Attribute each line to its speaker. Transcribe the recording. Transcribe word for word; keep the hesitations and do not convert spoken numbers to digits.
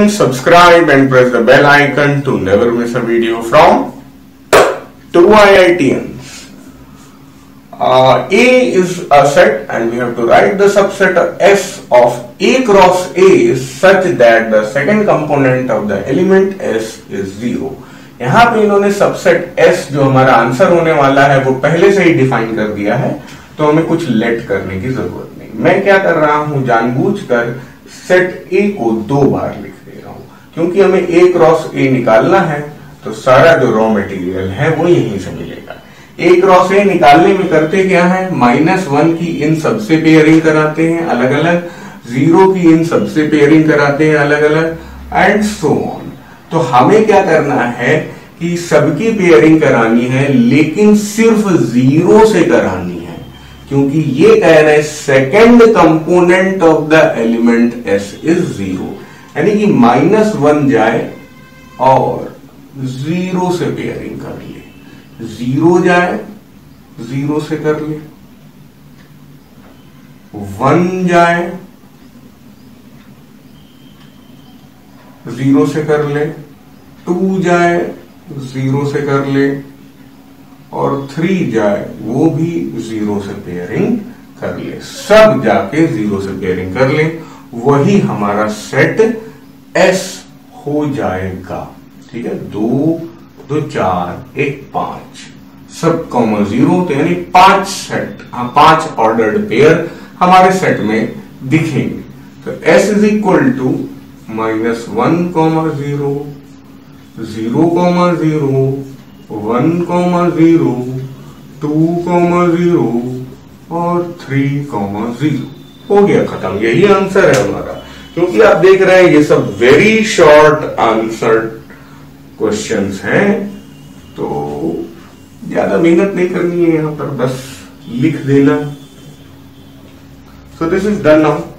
Speaker 1: and subscribe and press the bell icon to never miss a video from two I I T Ns. Uh, A is a set and we have to write the subset S of A cross A such that the second component of the element S is zero. यहाँ पे इन्होंने subset S जो हमारा answer होने वाला है वो पहले से ही डिफाइन कर दिया है, तो हमें कुछ लेट करने की जरूरत नहीं। मैं क्या कर रहा हूं, जानबूझकर सेट A को दो बार लिख दे रहा हूं, क्योंकि हमें A क्रॉस A निकालना है तो सारा जो रॉ मटेरियल है वो यहीं से मिलेगा। A क्रॉस A निकालने में करते क्या है, माइनस वन की इन सबसे पेयरिंग कराते हैं अलग अलग, जीरो की इन सबसे पेयरिंग कराते हैं अलग अलग, एंड सो ऑन। तो हमें क्या करना है कि सबकी पेयरिंग करानी है, लेकिन सिर्फ जीरो से करानी है, क्योंकि ये कह रहे हैं second component of the element S is zero, यानी कि माइनस वन जाए और जीरो से पेयरिंग कर ले, जीरो जाए जीरो से कर ले, वन जाए जीरो से कर ले, टू जाए जीरो से कर ले, और थ्री जाए वो भी जीरो से पेयरिंग कर ले, सब जाके जीरो से पेयरिंग कर ले, वही हमारा सेट एस हो जाएगा। ठीक है, दो दो चार एक पांच, सब कॉमन जीरो, तो यानी पांच सेट, हाँ पांच ऑर्डर्ड पेयर हमारे सेट में दिखेंगे। तो S is equal to minus one comma zero, zero comma zero, one comma zero, two comma zero और थ्री कॉमा जीरो। हो गया खत्म, यही आंसर है हमारा। क्योंकि आप देख रहे हैं ये सब वेरी शॉर्ट आंसर क्वेश्चंस हैं, तो ज्यादा मेहनत नहीं करनी है, यहां पर बस लिख देना। So this is done now.